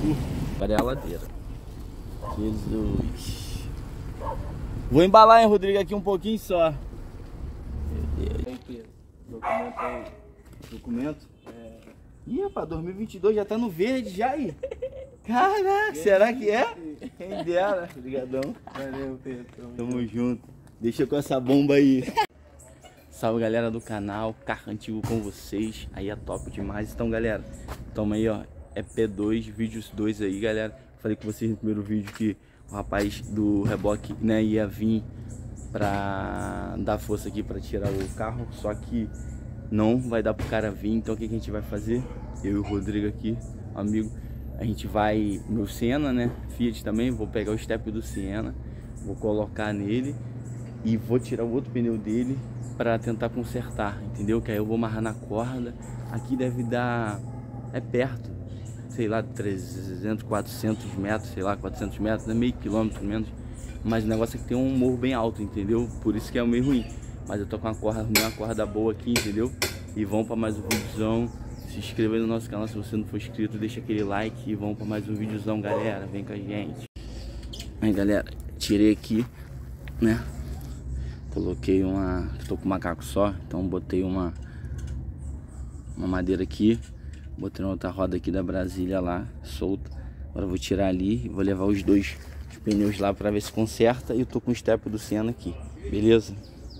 Agora é a ladeira. Jesus. Vou embalar, hein, Rodrigo, aqui um pouquinho só. Meu Deus. Documento aí. Documento? Ih, rapaz, 2022 já tá no verde já aí. Caraca, será que é? Quem dera. Obrigadão. Valeu, Pedro. Tamo junto. Deixa com essa bomba aí. Salve, galera do canal, carro antigo com vocês. Aí é top demais. Então, galera, toma aí, ó. É P2, vídeos 2 aí, galera. Falei com vocês no primeiro vídeo que o rapaz do reboque, né, ia vir pra dar força aqui pra tirar o carro. Só que não vai dar pro cara vir. Então o que a gente vai fazer? Eu e o Rodrigo aqui, amigo, a gente vai, meu Siena, né, Fiat também, vou pegar o step do Siena, vou colocar nele e vou tirar o outro pneu dele pra tentar consertar, entendeu? Que aí eu vou amarrar na corda. Aqui deve dar, é perto, sei lá, 300, 400 metros, sei lá, 400 metros, né, meio quilômetro menos. Mas o negócio é que tem um morro bem alto, entendeu? Por isso que é meio ruim. Mas eu tô com uma corda boa aqui, entendeu? E vamos pra mais um videozão. Se inscreva aí no nosso canal se você não for inscrito, deixa aquele like e vamos pra mais um videozão, galera. Vem com a gente. Aí, galera, tirei aqui, né? Coloquei uma... Tô com um macaco só, então botei uma madeira aqui. Botei uma outra roda aqui da Brasília lá, solta. Agora eu vou tirar ali e vou levar os pneus lá pra ver se conserta. E eu tô com o step do Siena aqui, beleza?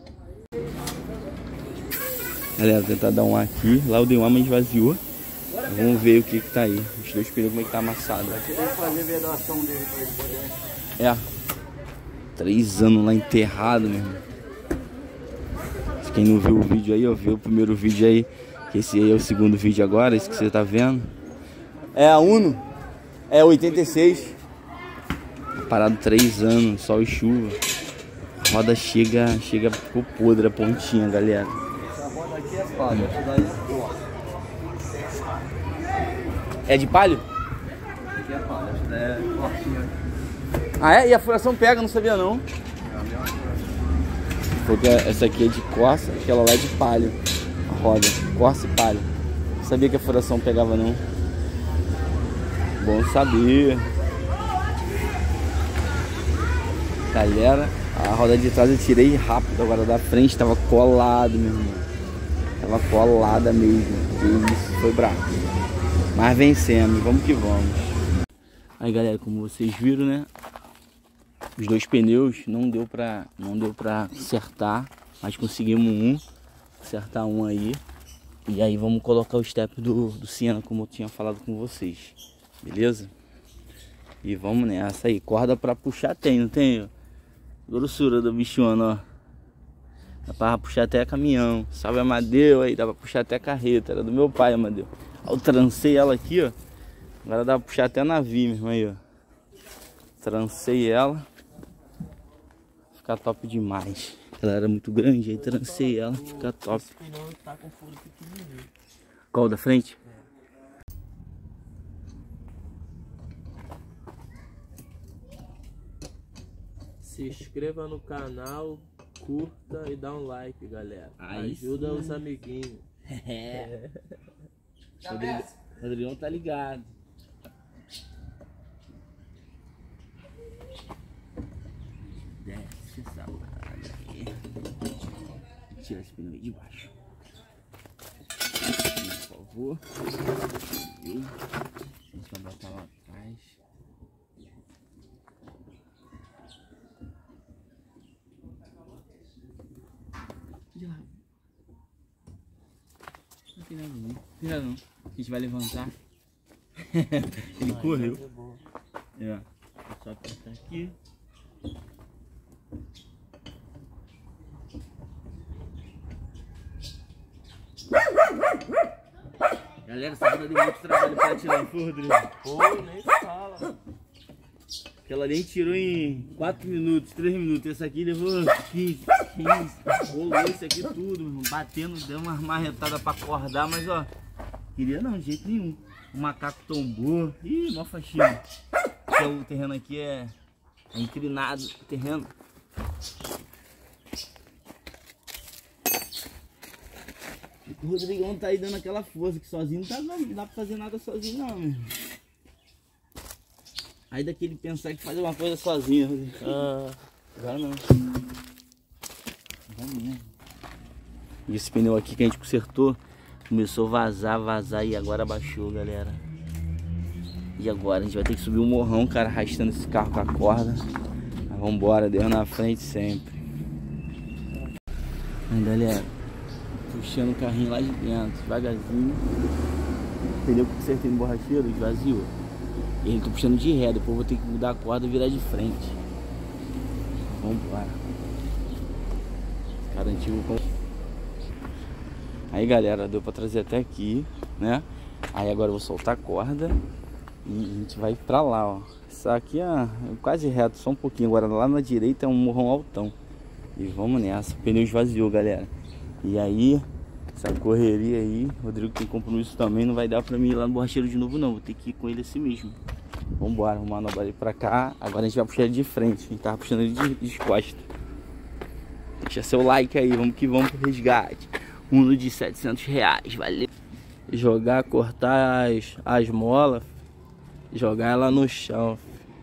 Galera, vou tentar dar um ar aqui. Lá eu dei um ar, mas esvaziou. Vamos ver o que tá aí. Os dois pneus, como é que tá amassado. Vai ter que fazer vedação dele pra ele poder... 3 anos lá enterrado, meu irmão. Quem não viu o vídeo aí, ó, viu o primeiro vídeo aí. Que esse aí é o segundo vídeo agora, esse que você tá vendo. É a Uno. É 86. Parado 3 anos, sol e chuva. A roda ficou podre a pontinha, galera. É de palio? Aqui é palio, essa é cortinha. Ah, é? E a furação pega, não sabia não. Porque essa aqui é de Corsa, aquela lá é de palio. A roda, Corsa e palio. Não sabia que a furação pegava não. Bom saber. Galera, a roda de trás eu tirei rápido, agora da frente tava colado, meu irmão. Tava colada mesmo, e isso foi bravo. Mas vencemos, vamos que vamos. Aí, galera, como vocês viram, né? Os dois pneus não deu pra consertar, mas conseguimos consertar um aí. E aí vamos colocar o step do Siena, como eu tinha falado com vocês. Beleza? E vamos nessa aí. Corda pra puxar tem, não tem? Grossura do bichona, ó. Dá pra puxar até caminhão. Salve Amadeu aí, dá pra puxar até carreta. Era do meu pai, Amadeu. Eu trancei ela aqui, ó. Agora dá pra puxar até navio, meu irmão aí, ó. Trancei ela. Fica top demais. Ela era muito grande, aí trancei ela. Fica top. Tá com furo pequenininho. Qual da frente? Se inscreva no canal, curta e dá um like, galera. Aí ajuda sim. Os amiguinhos. Rodrigão tá ligado. Desce essa parada aqui. Tira esse pneu aí de baixo. Por favor. A gente vai botar lá atrás. Não, a gente vai levantar. Ele correu. É. Só apertar aqui. Galera, essa roda deu muito trabalho pra tirar, foi, Rodrigo? Pô, nem fala. Aquela ali a gente tirou em 4 minutos, 3 minutos. Essa aqui levou 15. Rolou isso aqui tudo, meu irmão. Batendo, deu uma marretada pra acordar, mas ó, queria não, de jeito nenhum. O macaco tombou. Ih, mó faxina. Porque o terreno aqui é inclinado, o terreno. O Rodrigão tá aí dando aquela força, que sozinho não dá pra fazer nada sozinho não, meu irmão. Aí daquele pensar que faz uma coisa sozinho. Agora não. Vai mesmo. E esse pneu aqui que a gente consertou começou a vazar e agora baixou, galera. E agora a gente vai ter que subir um morrão, cara, arrastando esse carro com a corda. Mas vambora, Deus na frente sempre. Aí, galera, puxando o carrinho lá de dentro, devagarzinho. O pneu que eu consertei no borracheiro esvaziou. E ele tá puxando de ré, depois eu vou ter que mudar a corda e virar de frente. Vambora. Cara antigo com... Aí, galera, deu pra trazer até aqui, né? Aí agora eu vou soltar a corda e a gente vai pra lá, ó. Isso aqui é quase reto, só um pouquinho. Agora lá na direita é um morrão altão. E vamos nessa. O pneu esvaziou, galera. E aí, essa correria aí, o Rodrigo tem compromisso também, não vai dar pra mim ir lá no borracheiro de novo não. Vou ter que ir com ele assim mesmo. Vambora, vamos manobrar ele pra cá. Agora a gente vai puxar ele de frente. A gente tava puxando ele de costas. Deixa seu like aí, vamos que vamos pro resgate. Uno de R$700, valeu. Jogar, cortar as molas, jogar ela no chão.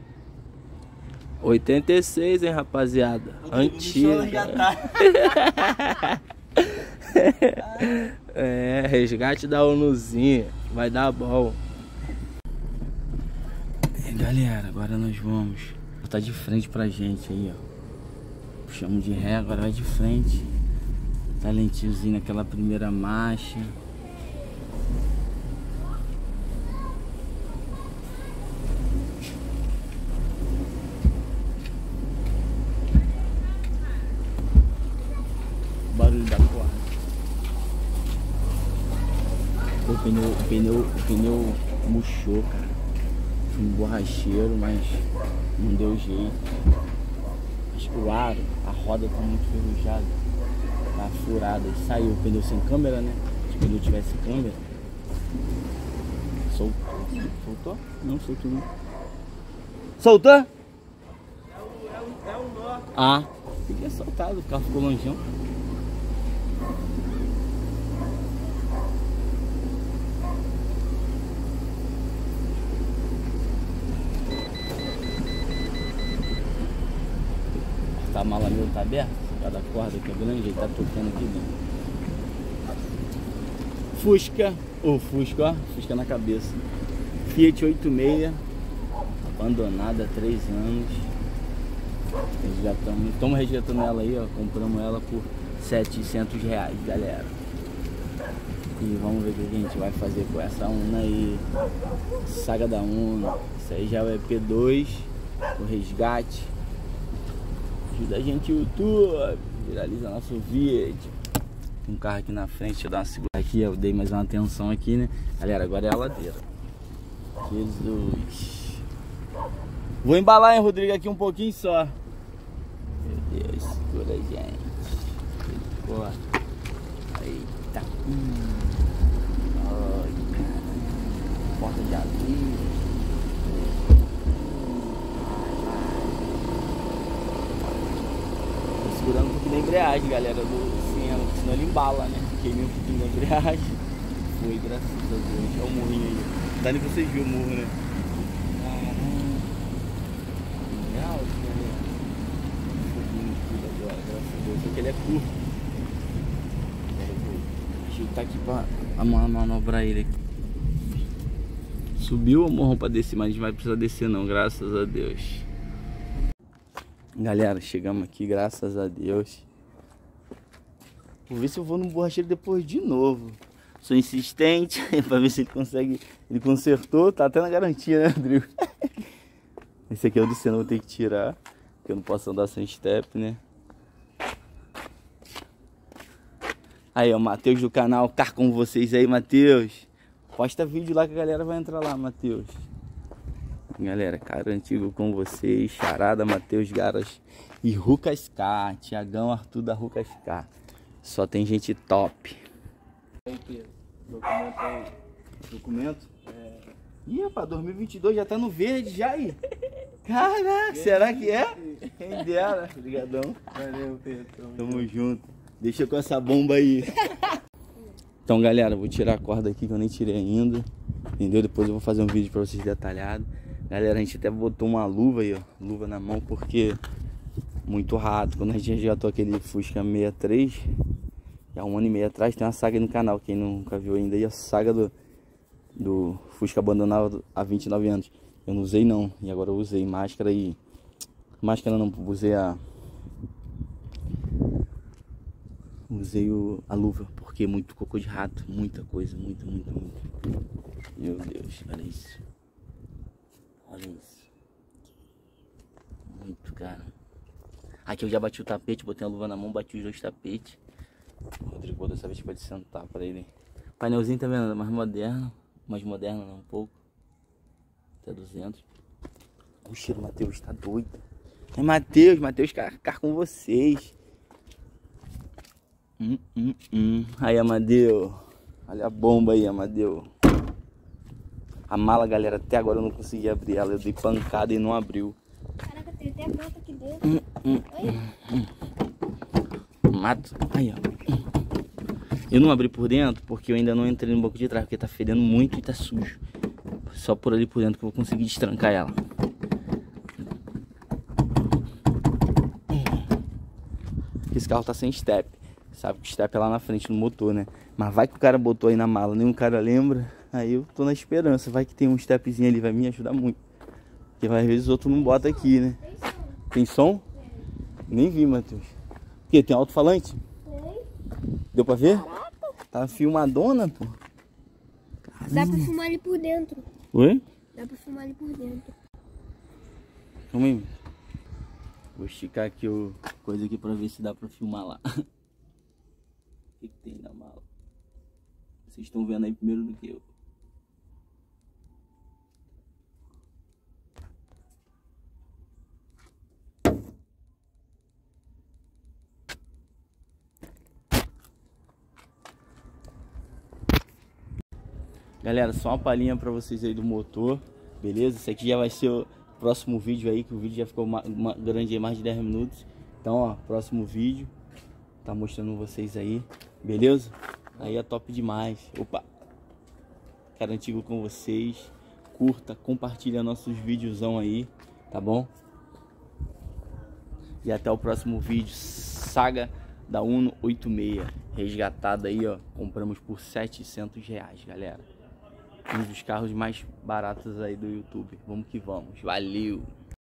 86, hein, rapaziada? Antiga. Já tá. É, resgate da Unozinha, vai dar bom. Galera, agora nós vamos botar de frente pra gente aí, ó. Puxamos de ré, agora vai de frente. Talentinhozinho naquela primeira marcha. Barulho da corda. O pneu murchou, cara. Fui no borracheiro, mas não deu jeito. Acho que o aro, a roda tá muito enferrujada. Tá furada. Saiu o pneu sem câmera, né? Se o pneu tivesse câmera. Soltou. Soltou? Não, soltou não. Soltou? É o nó. Ah, fiquei soltado, o carro ficou longeão. A mala meu tá aberta, cada corda que é grande, ele tá tocando aqui dentro. Fusca, Fusca, ó, Fusca na cabeça. Fiat 86, abandonada há 3 anos. Estamos resgatando ela aí, ó, compramos ela por R$700, galera. E vamos ver o que a gente vai fazer com essa Uno aí. Saga da Uno. Isso aí já é o EP2, o resgate. Ajuda a gente, YouTube, viraliza nosso vídeo. Tem um carro aqui na frente, deixa eu dar uma segura aqui, eu dei mais uma atenção aqui, né? Galera, agora é a ladeira. Jesus. Vou embalar, hein, Rodrigo, aqui um pouquinho só. Meu Deus, segura, gente. Corta. Eita. Ai, caramba. Porta de alívio. Segurando um pouquinho da embreagem, galera, senão ele embala, né? Queimei um pouquinho da embreagem. Foi, graças a Deus. Olha o morrinho aí. Dá nem pra vocês verem o morro, né? Legal, né? Um pouquinho tudo agora, graças a Deus. Só que ele é curto. Deixa eu tá aqui pra manobrar ele aqui. Subiu o morrão pra descer, mas a gente não vai precisar descer não, graças a Deus. Galera, chegamos aqui, graças a Deus. Vou ver se eu vou no borracheiro depois de novo. Sou insistente pra ver se ele consegue. Ele consertou, tá até na garantia, né, Rodrigo? Esse aqui é o do Senna, vou ter que tirar, porque eu não posso andar sem step, né? Aí, ó, Matheus do canal, Car com vocês aí, Matheus. Posta vídeo lá que a galera vai entrar lá, Matheus. Galera, cara antigo com vocês, Charada, Matheus Garas e Rucas K, Tiagão Arthur da Rucas K. Só tem gente top. Aí, Pedro, documento aí. Documento? Ih, rapaz, 2022 já tá no verde já aí. Caraca, será que é? Quem dera, obrigadão. Valeu, Pedro. Tamo junto. Deixa com essa bomba aí. Então, galera, vou tirar a corda aqui que eu nem tirei ainda. Entendeu? Depois eu vou fazer um vídeo pra vocês detalhado. Galera, a gente até botou uma luva aí, ó. Luva na mão, porque muito rato. Quando a gente resgatou aquele Fusca 63, há 1 ano e meio atrás, tem uma saga aí no canal. Quem nunca viu ainda aí, a saga do Fusca abandonado há 29 anos. Eu não usei não, e agora eu usei máscara e... Máscara não, usei a luva, porque é muito cocô de rato, muita coisa, muito. Meu Deus, olha isso. Olha isso. Muito, cara. Aqui eu já bati o tapete, botei a luva na mão, bati os 2 tapetes. O Rodrigo botou dessa vez pode sentar pra ele. O painelzinho tá vendo? Mais moderno né? Um pouco. Até 200. O cheiro, Matheus, tá doido. É Matheus, car com vocês. Aí, Amadeu. Olha a bomba aí, Amadeu. A mala, galera, até agora eu não consegui abrir ela. Eu dei pancada e não abriu. Caraca, tem até bota aqui dentro. Mato. Aí, ó. Eu não abri por dentro porque eu ainda não entrei no banco de trás, porque tá fedendo muito e tá sujo. Só por ali por dentro que eu vou conseguir destrancar ela. Esse carro tá sem step. Sabe que o step é lá na frente no motor, né? Mas vai que o cara botou aí na mala, nenhum cara lembra. Aí eu tô na esperança. Vai que tem um stepzinho ali, vai me ajudar muito. Porque às vezes o outro não bota aqui, né? Tem som? Nem vi, Matheus. O que? Tem alto-falante? Deu pra ver? Tá filmadona, pô. Dá pra filmar ali por dentro. Oi? Dá pra filmar ali por dentro. Calma aí. Vou esticar aqui o coisa aqui pra ver se dá pra filmar lá. O que tem na mala? Vocês estão vendo aí primeiro do que eu. Galera, só uma palhinha pra vocês aí do motor, beleza? Esse aqui já vai ser o próximo vídeo aí, que o vídeo já ficou grande aí, mais de 10 minutos. Então, ó, próximo vídeo, tá mostrando vocês aí, beleza? Aí é top demais. Opa! Cara antigo com vocês. Curta, compartilha nossos videozão aí, tá bom? E até o próximo vídeo, saga da Uno 86, resgatada aí, ó, compramos por R$700, galera. Um dos carros mais baratos aí do YouTube. Vamos que vamos. Valeu!